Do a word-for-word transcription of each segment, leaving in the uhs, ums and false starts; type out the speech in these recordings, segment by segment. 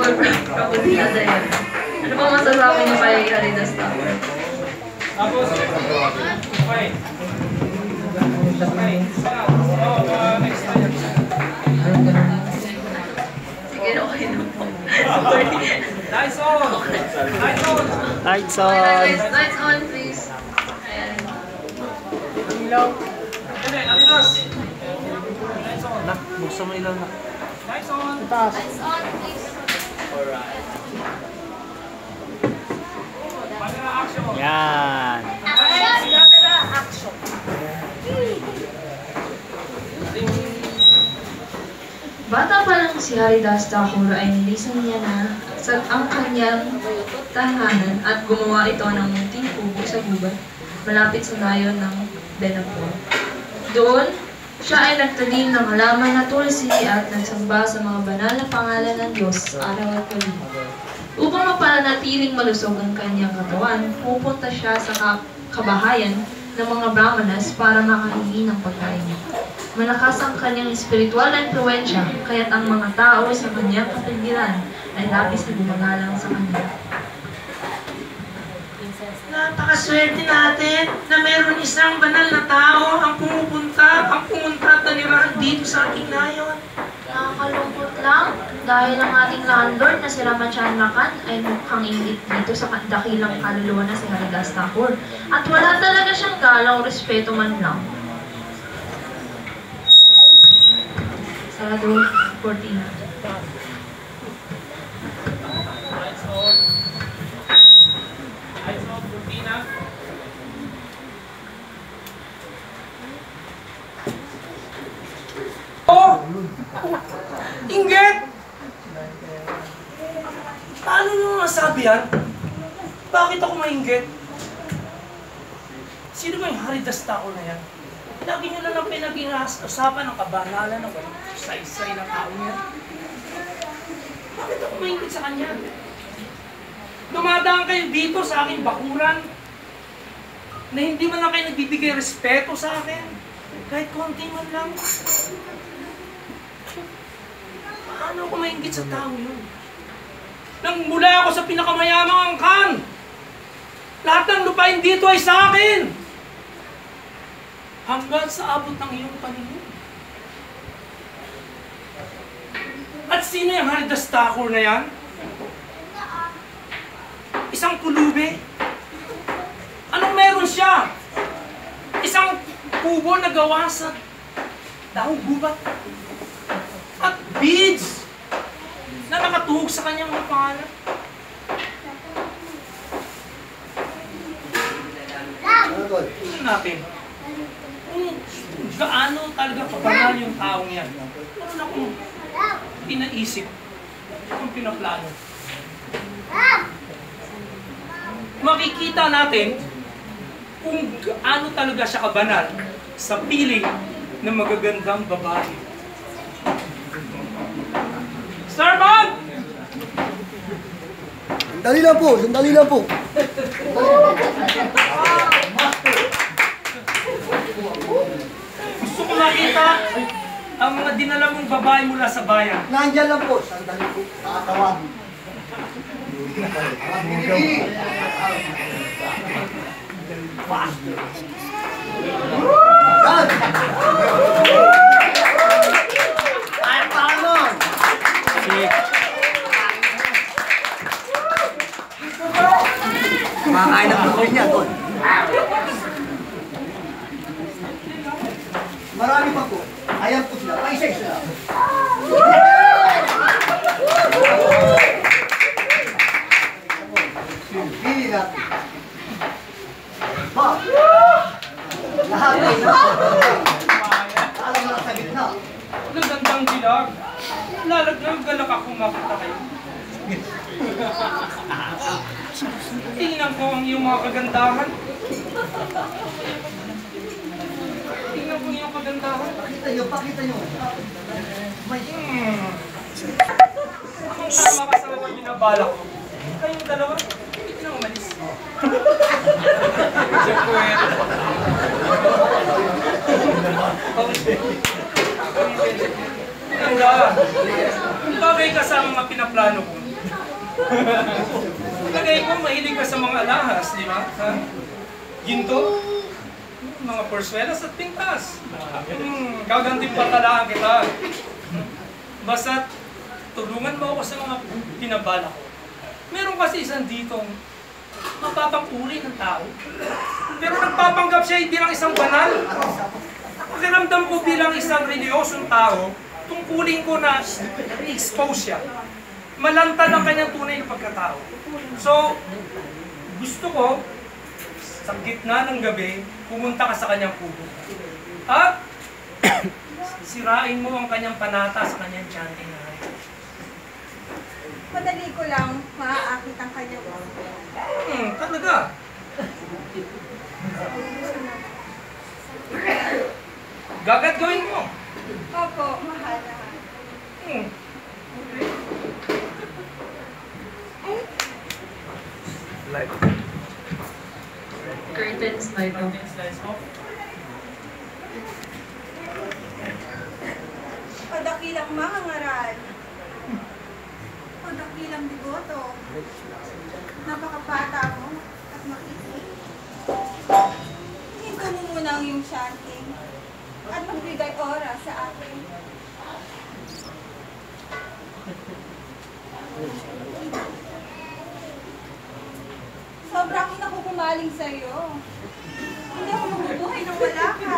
Tower Propertina Dayan. Ano ba masasabi niyo kay Haridas Tower? Tapos, okay. Okay. Oh, uh, next time. Sige, okay na po. Sorry. Lights on! Lights on! Lights on! Lights, lights on, please. Ayan. Ang ilaw. Hindi, alitas! Lights on. Nak, buksan mo ilaw na. Lights on! Lights on, please. Alright. Camera action! Yan! Camera action! Bata pa lang si Haridas Thakur ay nilisan niya na sa ang kanyang tahanan at gumawa ito ng munting kubo sa gubat malapit sa nayon ng Benapur. Doon, siya ay nagtanim ng halaman na tulsi at nagsamba sa mga banal na pangalan ng Diyos araw at gabi. Upang mapanatiling malusog ang kanyang katawan, pupunta siya sa kabahayan ng mga brahmanas para makahingi ng pagkain. Malakas ang kanyang espiritual na impluensya, kaya't ang mga tao sa kanyang kapaligiran ay labis na gumagalang sa kanya. Napakaswerte natin na mayroon isang banal na tao ang pumupunta, ang pumunta at nanirahan dito sa ating nayon. Nakakalungkot lang dahil ang ating landlord na si Ramachandra ay mukhang ingit dito sa dakilang kaluluwa na si Haridas Thakur. At wala talaga siyang galang o respeto man lang. Sarado, Cortina. Lights on! Lights on, Cortina! Oh! Inggit! Paano nyo nasabi yan? Bakit ako mainggit? Sino ba yung Haridas Thakur na yan? Lagi nyo na lang pinag-usapan ng kabanalan ng saysay ng tao niya. Bakit ako mainggit sa kanya? Dumadaan kayo dito sa aking bakuran na hindi man lang kayo nagbibigay respeto sa akin. Kahit konti man lang. Paano ako mainggit sa tao yun? Nang mula ako sa pinakamayamang angkan, lahat ng lupain dito ay sa akin. Hanggang sa abot ng iyong paningin. At sino yung Haridas Thakur na yan? Isang pulubi? Anong meron siya? Isang kubo na gawa sa daong gubat? At beads na nakatuhog sa kanyang mga pangalan? Tingnan natin. Kung gaano talaga kabanal yung taong yan. Meron akong pinaisip, akong pinaplano. Makikita natin kung gaano talaga siya kabanal sa piling ng magagandang babae. Servant! Sandali lang po, sandali lang po. Gusto ko makita ang mga dinala mong babae mula sa bayan. Nandiyan lang po, sandali po. Nakatawagin. Yan! Ay, paano? Kumakain ng bukoy niya, Tol. Marami pa po. Ayan po sila. Pa-isa-isa lang. Pili natin. Ba? Lahat ay natin. Alam mo lang sa gitna. Nagandang dilag. Lalaglagalak ako makita kayo. Tingnan ko ang iyong mga kagandahan. Tingnan ko ang iyong kagandahan. Pakita nyo, pakita nyo. May... Hmm. Akong tama ka sa mga binabala ko. Kayong dalawa, hindi na umalis. Ganda. Bagay ka sa mga pinaplano ko. Lagay ko, mahilig ka sa mga alahas, di ba? Ha? Ginto, mga perswelas at pintas. Hmm, gaganti patalaan kita. Basta tulungan mo ako sa mga pinabala ko. Meron kasi isang ditong mapapanguri ng tao. Pero nagpapanggap siya bilang isang banal. Pakiramdam ko bilang isang reliyosong tao, tungkulin ko na i-expose siya. Malantad ang kanyang tunay na pagkatao. So, gusto ko, sa gitna ng gabi, pumunta ka sa kanyang kubo. At sirain mo ang kanyang panata sa kanyang chanting na hari. Madali ko lang maaakit ang kanyang ulo. Hmm, talaga. Gagad gawin mo. Opo, mahal na. Hmm. Curtain slide off. Slice off. Padakilang mga ngaral. Padakilang bigoto. Napakapata mo at makisig. Hinto mo muna ang iyong chanting at magbigay oras sa akin. Sobrang nakukumaling sa iyo. Hindi ako mabubuhay nang wala ka.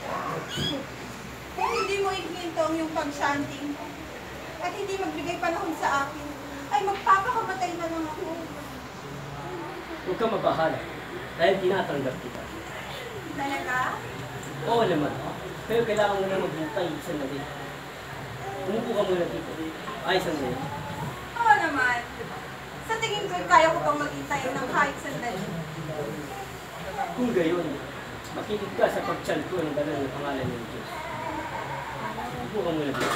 Kung hindi mo ihinto ang iyong pag-chanting at hindi magbigay panahon sa akin, ay magpapakamatay na lang ako. Huwag kang mabahala dahil tinatanggap kita. Talaga? Oo naman. Pero kailangan mo na magbukay sandali. Umupo ka muna dito. Ay, sandali. Oo naman. Sa tingin ko, kaya ko pang maghintay ng kahit sandali. Kung gayon, makinig ka sa pagtiyal ko ng banal na pangalan ng Diyos. Umupo ka muna dito.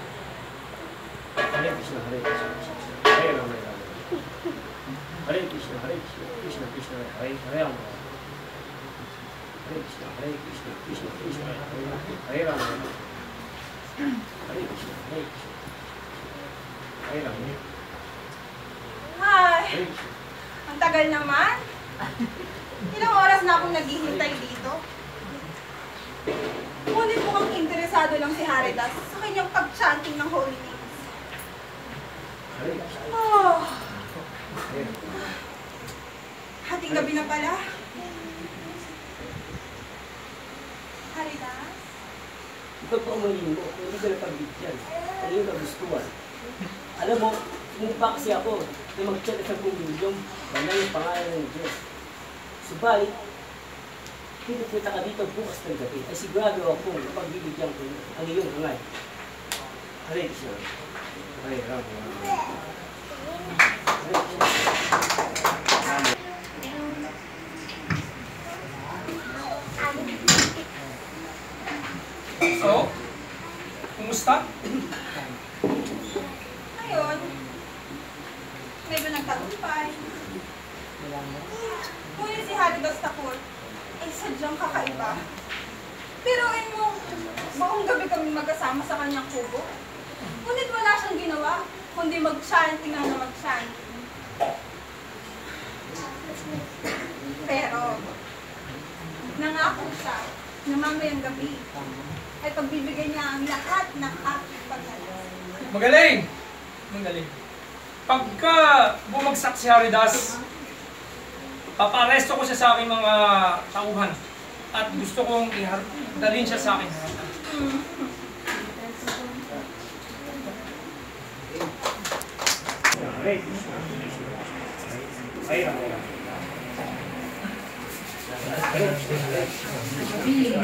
Hare Krishna, Hare Krishna, Hare Rama, Hare Rama. Hare Krishna, Hare Krishna, Krishna Krishna, Hare Hare Rama. Hare Krishna, Hare Krishna, Krishna Krishna, Hare Rama, Hare Rama. Hare Krishna, Hare Krishna, Hare Rama. Ay, Hare Krishna. ang tagal naman. Ilang oras na akong naghihintay dito. Ngunit mukhang interesado lang si Haridas sa kanyang pag-chanting ng holy names. Hare Krishna. Oh, Hare Rama. hating gabi na pala. Haridas? Ikaw pa umayin mo, hindi ka napagbigyan. Ano yung kagustuhan? Alam mo, sumumpa kasi ako na mag-chat sa buong milyong banal yung pangalan ng Diyos. Subalit, pinupunta ka dito bukas ng gabi, ay sigurado ako na pagbibigyan ko ang iyong hangal. Hare Krishna. Hare Rama. Hare Krishna. So, kumusta? Ngayon, medyo nagtagumpay. Ngunit si Haridas Thakur ay sadyang kakaiba. Piruin mo, buong gabi kami magkasama sa kanyang kubo. Ngunit wala siyang ginawa, kundi mag-chanting na na mag-chanting. Pero, nangako siya na mamayang gabi ay pagbibigay niya ang lahat ng aking pagkalas. Magaling! Magaling. Pagka bumagsak si Haridas, paparesto ko siya sa aking mga tauhan. At gusto kong dalhin siya sa akin. Hare Krishna. Hare Rama. Hare Krishna. Hare Krishna.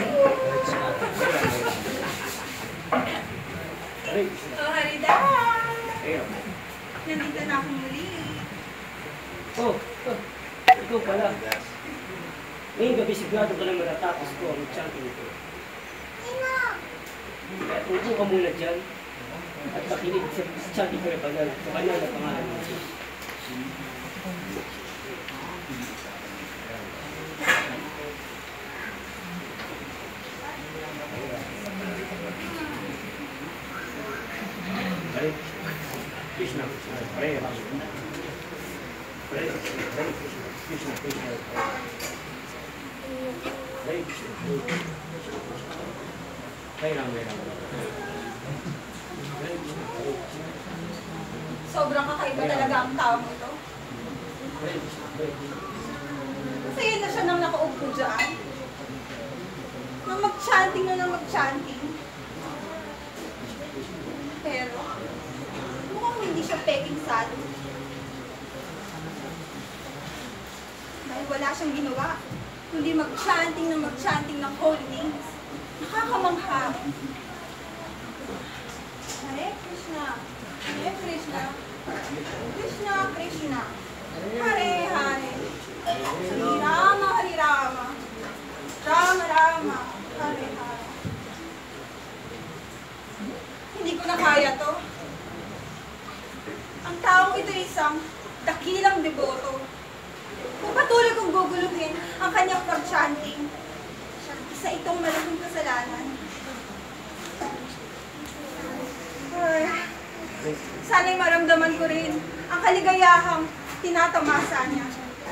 Hare Krishna. Oh, Haridas! Hare Rama. Nandito na ako muli. Oh, oh, ikaw pala. Ngayong gabi sigurado ka lang matatapos ko ang chanting ito. Kaya upo ka muna dyan at makinig sa chanting ko na banal sa banal na pangalan ng Diyos. Hare Krishna, Hare Rama. Hare Krishna, Hare Krishna, Krishna Krishna, Hare Krishna, Hare Krishna. Hare Ram, Hare Ram. Hare Krishna, Hare Krishna. Sobrang kakaiba talaga ang tao mo ito. Hare Krishna, Hare Krishna. Masaya na siya nang nakaupo dyan. Nang mag-chanting na nang mag-chanting. Pero, mukhang hindi siya peking salo. Dahil wala siyang ginawa, kundi mag-chanting na mag-chanting ng holy names. Nakakamangha. Hare Krishna, Hare Krishna, Krishna Krishna, Hare Hare, Hare Rama, Hare Rama, Rama Rama, Hare Hare. Hindi ko na kaya to. Ang taong ito isang dakilang deboto. Kung patuloy kong guguluhin ang kanyang pag-chanting, isa itong malaking kasalanan. Ay, sana'y maramdaman ko rin ang kaligayahang tinatamasa niya.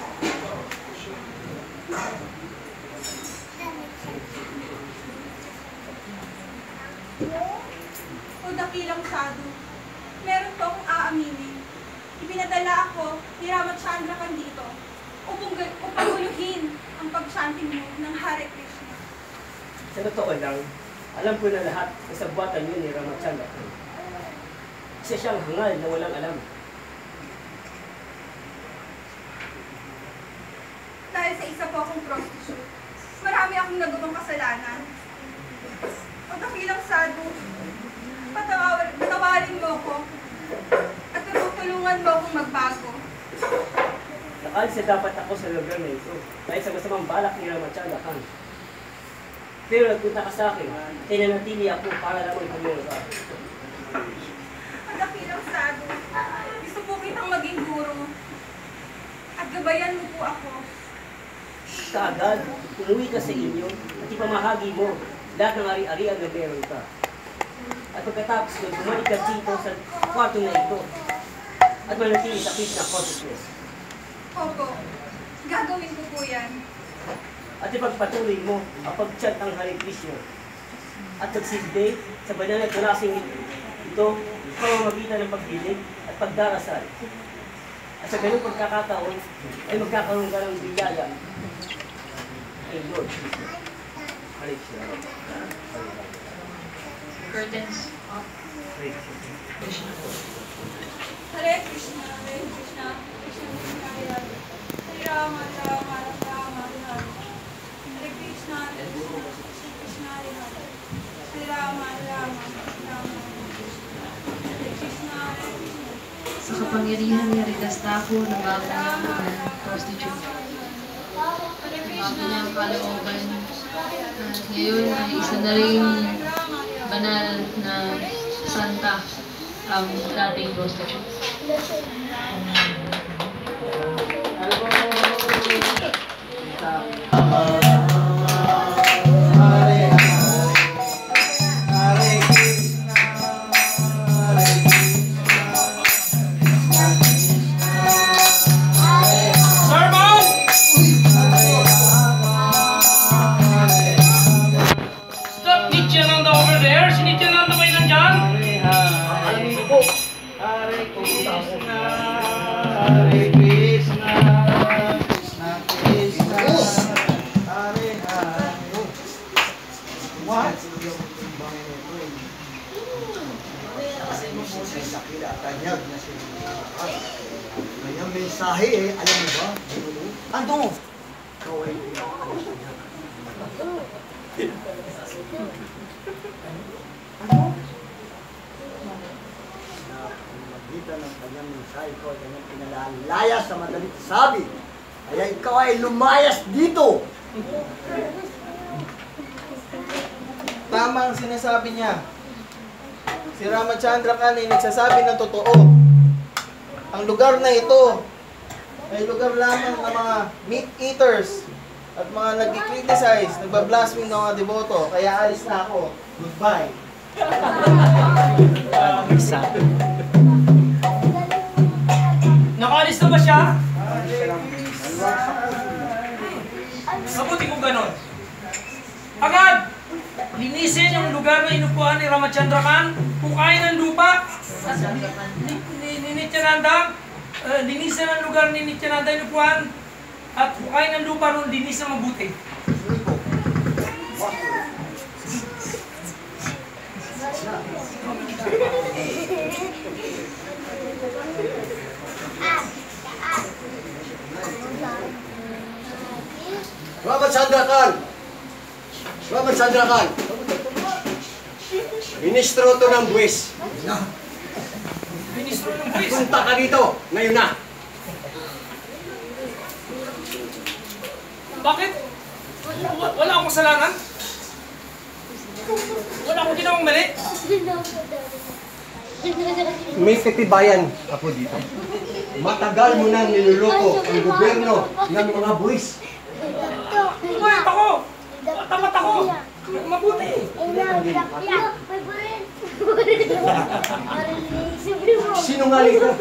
O dakilang sado, meron pa akong aaminin. Ipinadala ako ni Ramachandra kan dito upang, upang guluhin ang pag-chanting mo ng Hare Krishna. Sa totoo lang, alam ko na lahat na sa buwatan yun ni Ramachandra. Isa siyang hangal na walang alam. Dahil sa isa po akong prostitute, marami akong nagawang kasalanan. O dakilang sado, patawar, patawarin mo ko at tutulungan mo akong magbago. Nakalis na dapat ako sa lugar na ito dahil sa masamang balak ni Ramachandra Khan. Pero nagpunta ka sa akin, tinanatili ako para lamang tumulong ka. Ang dakilang sado, gusto po kitang maging guro at gabayan mo po ako. Kaagad, umuwi ka sa inyo at ipamahagi mo lahat ng ari-arian na meron ka. At pagkatapos nun, bumalik ka dito sa kwarto na ito at manatili sa Krishna consciousness. Opo, gagawin ko po yan. At ipagpatuloy mo ang pag-chant ng Hare Krishna at magsilbi sa banal na tulasing ito sa pamamagitan ng pagdilig at pagdarasal. At sa ganung pagkakataon ay magkakaroon ka ng biyaya kay Lord Krishna. Hare Krishna. Curtains up. Hare Krishna. Hare Krishna, Hare Krishna, Krishna Krishna, Hare Hare, Hare Rama, Rama, Rama, Hare Hare, Hare Krishna, Hare Krishna, Krishna, Hare Hare, Hare Rama, Rama, Rama, Hare Krishna, Hare Krishna. Sa kapangyarihan ni Haridastako, nabago niya ang prostitute. Nabago niya ang kalooban. At ngayon ay isa na rin banal na santa ang dating prostitute. Stop Nityananda over there! Si Nityananda ba yun nandyan? Hare Krishna, Hare Krishna, Krishna Krishna, Hare Hare. What? Kasi mo po sa sakila at tanyag na siya. Kanyang mensahe eh, alam mo ba? Ano? Kaway ko yan. Ano? Na magitan ng kanyang mensahe ko at kanyang pinalalaya sa madalit sabi. Kaya ikaw ay lumayas dito. Tama ang sinasabi niya. Si Ramachandra Khan ay nagsasabi ng totoo. Ang lugar na ito ay lugar lamang ng mga meat eaters at mga nag-criticize, nagbablaspheme ng mga deboto. Kaya alis na ako. Goodbye. Nakaalis na ba siya? Mabuti kung ganon. Agad! Linisin yung lugar na inupuan ni Ramachandra Khan, kukain ng lupa, at ni, ni, ni Nityananda, uh, linisin ang lugar ni Nityananda inupuan, at kukain ng lupa ron, linisin mabuti. Ramachandra Khan! Ramachandra Khan! Ministro to ng buwis. Ministro ng buwis. Punta ka dito, ngayon na. Bakit? Wala, wala akong kasalanan? Wala akong ginawang mali? May katibayan ako dito. Matagal mo nang niluloko ang gobyerno ng mga buwis. Kumayat ako! Tamat ako! Mabuti! Sinungaling ka.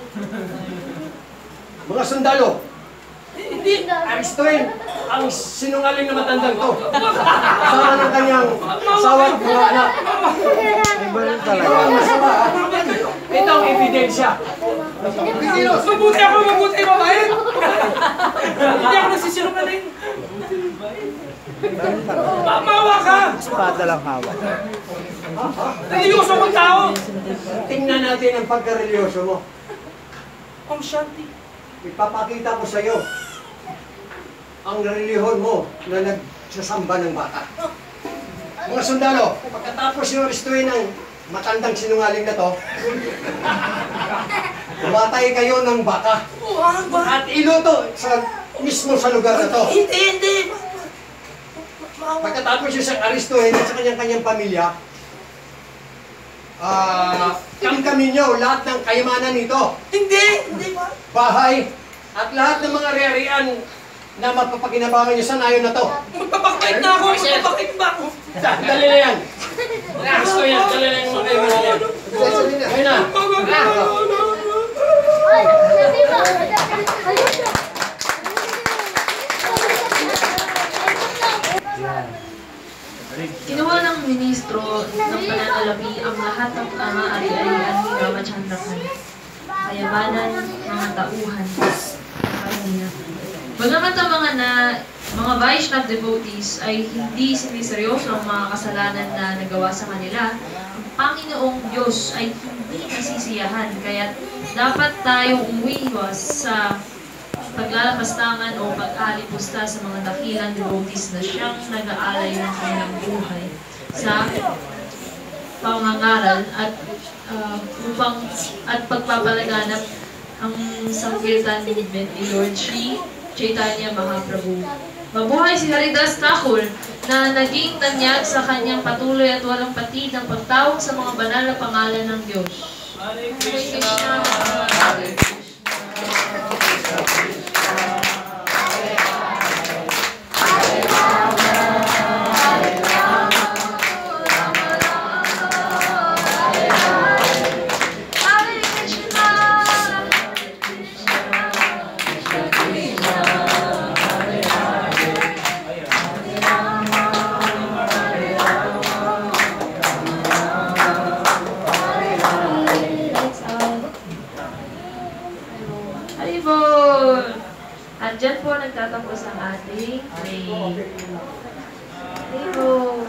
Mga sundalo, Hindi! aristuin ang sinungaling na matandang to. Kasama ng kanyang asawa at mga anak. Ito ang masama. Ito ang ebidensya. Mabuti ako! Mabuti! Mabait! Hindi ako nasisinungaling! Ma Maawa ka! Espada lang hawak. Religyoso kong tao! Tingnan natin ang pagkarelyoso mo. Ang shanti. Ipapakita ko sa iyo ang relihon mo na nagsasamba ng baka. Mga sundalo, pagkatapos yung aristuin ng matandang sinungaling na to, umatay kayo ng baka at iluto sa, mismo sa lugar na to. Hindi! Hindi! Pagkatapos yung siyang aristuin at sa kanyang-kanyang pamilya, ah, kamkamin nyo lahat ng kayamanan nito. Hindi! Hindi ba? Bahay at lahat ng mga ari-arian na mapapakinabangan nyo sa nayon na to. Magpapakait na ako! Magpapakait ba ako? Dali na yan. Gusto yan. Dali na yung mga kayamanan yan. Ayun na. Kinuha ng ministro ng pananalapi ang lahat ng mga ari-arian ni Ramachandra Khan, kayamanan, mga tauhan, karamihan. Bagamat ang mga na mga Vaishnava devotees ay hindi siniseryoso ang mga kasalanan na nagawa sa kanila, ang Panginoong Diyos ay hindi nasisiyahan, kaya dapat tayong umiwas sa paglalapastangan o pag-alipusta sa mga dakilang devotees na siyang nag-aalay ng kanilang buhay sa pangangaral at uh, upang at pagpapalaganap ang Sankirtan movement ni Lord Sri Chaitanya Mahaprabhu. Mabuhay si Haridas Thakur na naging tanyag sa kanyang patuloy at walang patid ng pagtawag sa mga banal na pangalan ng Diyos. Hare Hare Krishna! Krishna! Hare Krishna! At dyan po nagtatapos ang ating play. Hello!